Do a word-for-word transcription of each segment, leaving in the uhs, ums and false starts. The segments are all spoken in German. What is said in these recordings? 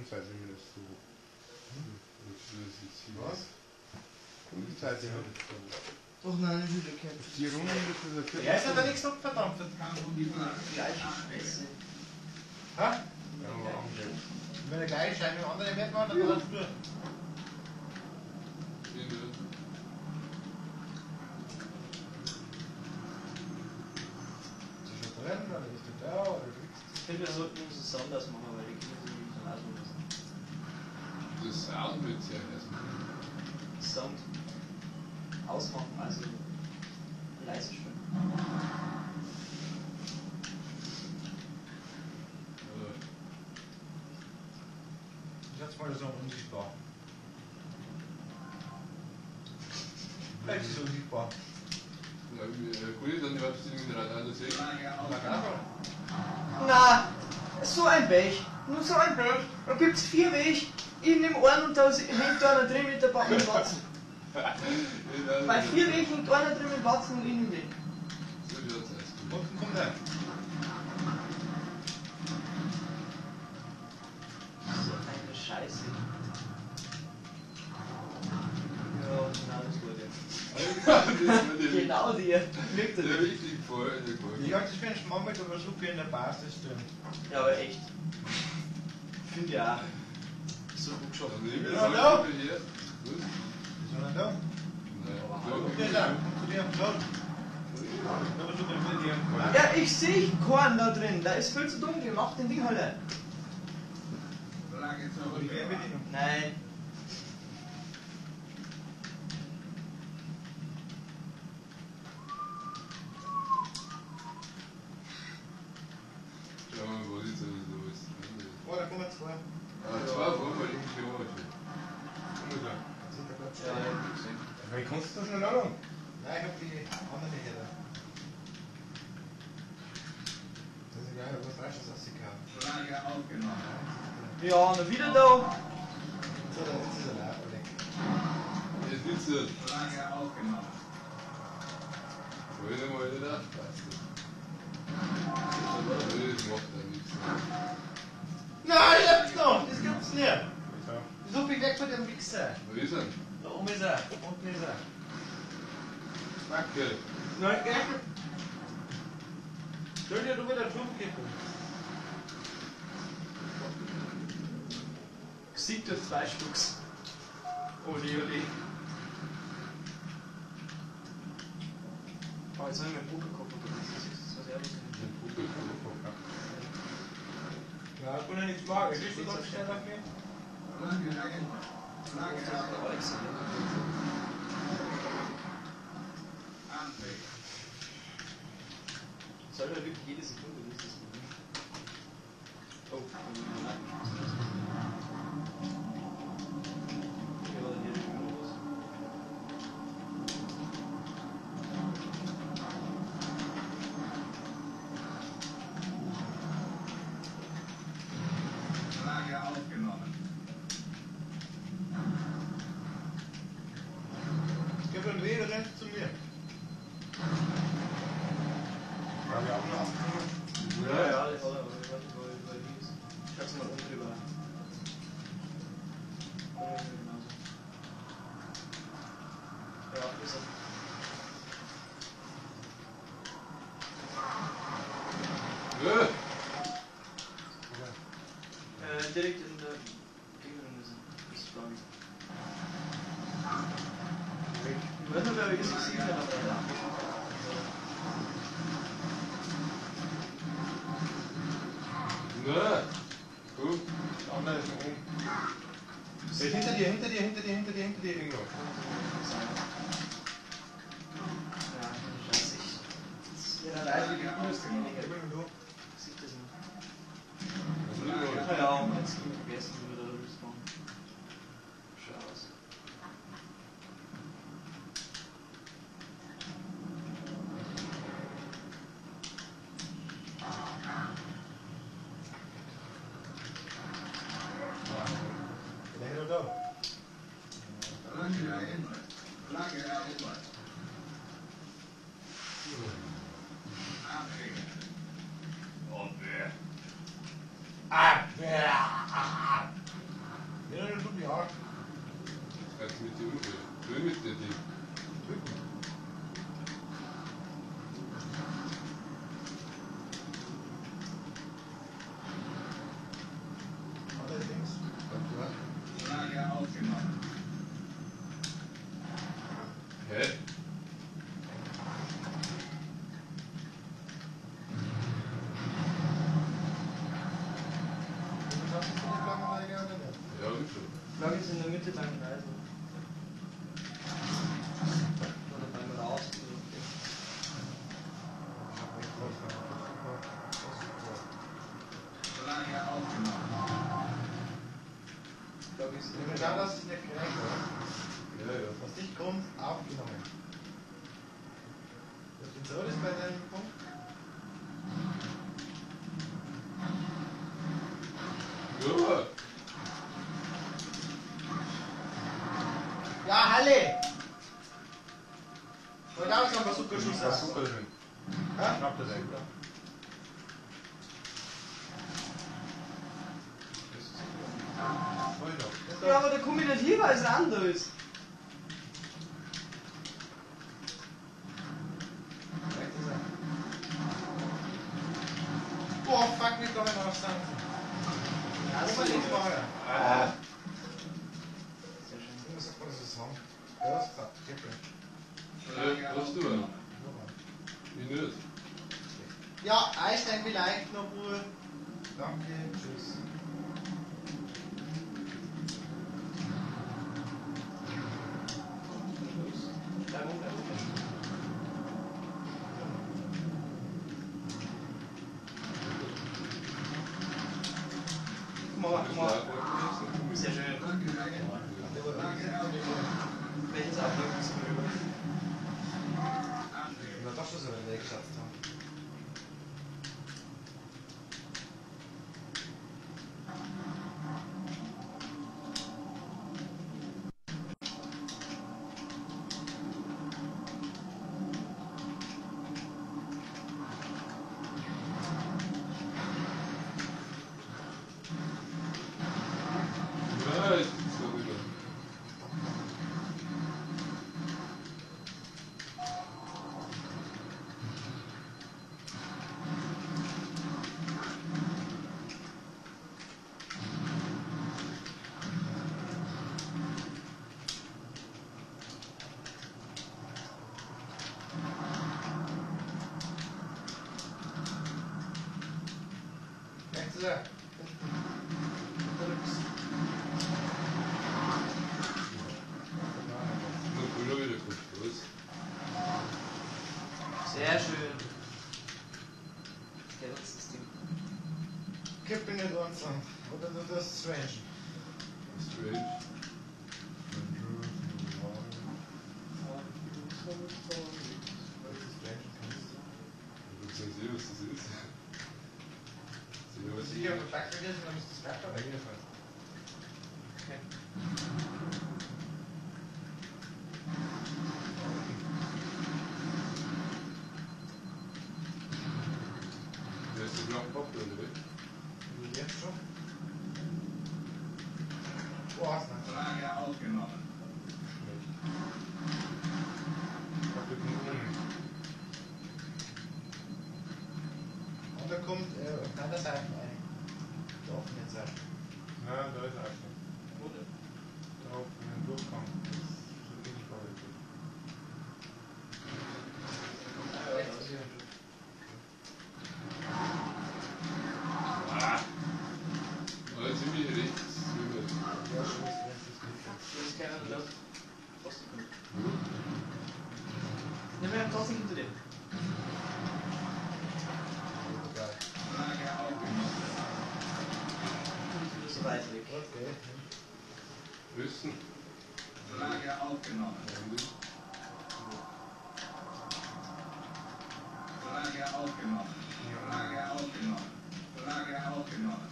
Kundenzeit, wenn mir das so. Was? Kundenzeit, wenn mir das so. Doch, nein, ich will kein. Die Runde, das ist ein Viertel. Ja, ist ja da nichts noch verdammt. Gleiche Scheiße. Ha? Ja, aber angeht. Wenn der gleiche Schein mit dem anderen wird man, dann kann er es nur. Ist das schon drin oder ist das da oder kriegst Ich finde, wir sollten uns das anders machen, weil die Kinder sind nicht so laut müssen. Das Sound wird sehr erstmal. Sound ausmachen, also leise spielen. Jetzt mal so unsichtbar. Vielleicht ist es unsichtbar. Ja, gut ist dann überhaupt nicht mit Radar sehen. Na, so ein Weg, nur so ein Weg. Da gibt es vier Wege. In dem einen und da hängt einer drin mit der Backen und Watzen. Bei vier Wegen hängt einer drin mit Watzen und in dem Weg. So schaut es aus. Unten kommt er. So eine Scheiße. Ja, genau das wurde. Das wird dir Genau die. Wirkt er der nicht. richtig voll. Ich halte das für einen Schmammel, aber so viel in der Basis drin. Ja, aber echt. Finde ich auch. So gut geschaut. Ja, da. Hier. Gut. Ist er nicht da? Nein. Kommt der da? Kommt zu dir am Platz? Da musst du mal mit dir am Ja, ich sehe keinen da drin. Da ist viel zu dunkel. Mach den Ding halt. Die Fernbedienung. Nein. Schau mal, wo die sowieso ist. Oh, da kommen zwei. Ah, zwei Wochen irgendwie auch schon. Ja, ja, gut gesehen. Wie kannst du das schnell anlangen? Nein, ich hab die andere hier da. Das ist geil, was reicht das aus die Karte? Frage aufgenommen. Ja, und wieder da. So, dann ist dieser Lager weg. Jetzt sitzt er. Frage aufgenommen. Wollte mal wieder da. Passt. Das macht er nichts. Nein, ich hab's noch! Das gibt's nicht! So viel weg von dem Wichser! Wo ist er? Da oben ist er, unten ist er. Backe. Nein, gleich. Soll dir du wieder zurückkippen? Sieht durch zwei Stücks. Oli, oli. Oh, jetzt habe ich meinen Pokerkopf vergessen. Das ist was Ehrliches. Ja, ich kann ja nichts machen. Willst du ganz schnell auf mich? Frage ein. Frage ein. Alex. Antrag. Soll er wirklich jede Sekunde nicht das Problem? Oh, nein. Ja, hier ist schon was. Frage aufgenommen. Gib einen Weg, rennt zu mir. Haben wir auch noch aufgenommen? Ja, ja, das hat er, aber ich weiß nicht, wo er ist. Ich hab's mal unten drüber. Ja, genauso. Ja, ist er. Ja. Äh, direkt in der Gegnerin ist er. Das glaube ich. Ich weiß nicht, wer ist es sicher, aber ja. Na. Gut. Der andere ist noch oben. Hey, hinter dir, hinter dir, hinter dir, hinter dir, hinter dir irgendwo. Ja, scheiße. Ich. Ja, leider die größte Menge. Sieht das nicht. Ja, und jetzt bin ich vergessen, wie wir da respawn. Schau aus. Der ist da. Frage ein. Frage erobert. Anträge. Abwehr. Ja, Kannst du mit dir umgehen? Schön mit dir, die. drücken. Allerdings. Flagge aufgenommen. Hä? Hast du die Flaggenleige oder nicht? Ja, und schon. Flagge ist in der Mitte beim Kreisen. Oder beim Raus. Flagge aufgenommen. Flagge ist in Wenn der wir schauen, Mitte. dass es nicht kränkt, oder? Ja, ja. Was nicht kommt, aufgenommen. Das ist so, das bei deinem Punkt. Ja. Ja, Halle! Und auch noch ein Zuckerschuss. Das ist super schön. Ja? Schnapp das ein. Ja, aber da komme ich nicht hin, weil es anders ist. Boah, fuck, nicht noch einmal aufstanzen. Ja, das war nicht vorher. Ah. Sehr schön. Was sagt man das so? Ja, das ist gesagt. Gib mir. Flagge Ja, was du? aufgenommen. Wie nicht? Ja, Einstein vielleicht noch Ruhe. Danke, tschüss. Bleib oben, bleib oben. Guck mal, guck mal. Sehr schön. Welches Abdruck ist rüber? Na, doch schon so einen Weg geschafft haben. Ja, ich bin so rüber. Merkst du das? Nur früher wieder gut los. Sehr schön. Geht uns das Ding. Kippen nicht uns an. Oder du das Strange. Strange. Du kannst sehen, was das ist. Sehen, was Was das ich auf ist. der Flagge gelesen habe, ist das Wetter weggefallen. Der ist der blaue Kopf, oder weg? Wie jetzt schon? Boah, hast du Flagge aufgenommen. Und da kommt äh, auf deiner Seite ein. Der offenen Seite. Ja, da ist er auch schon. Wo denn? Da auf den Durchgang. Das ist schon ziemlich vorsichtig. Ah! Aber ziemlich rechts rüber. Ja, schon ist wenn es das gibt. Das ist keiner da. Trotzdem gut. Nimm mir trotzdem hinter dem. Geil. Flagge aufgenommen. Nicht wieder so weit weg. Okay. Wissen. Flagge aufgenommen. Flagge aufgenommen. Flagge aufgenommen. Flagge aufgenommen.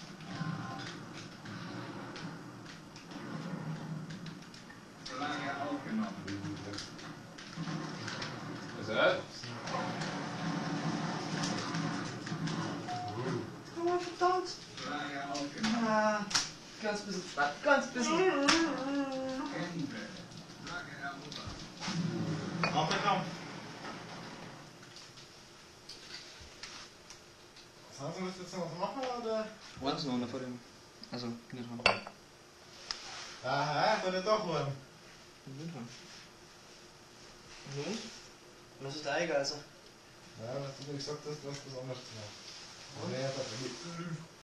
Flagge aufgenommen. Also, äh, Oh, verdammt! Flagge aufgenommen. Ah, Ganz bisschen Spaß. Ganz bisschen. Ende. Flagge erobert. Aufmerksam. Was haben Sie das jetzt noch machen, oder? Eins noch vor dem. Also, nicht dran. Aha, soll der doch holen. Nicht dran. Und? Was ist der Eigeiser? Ja, was du mir gesagt hast, du hast was anderes gemacht. Ja, ja,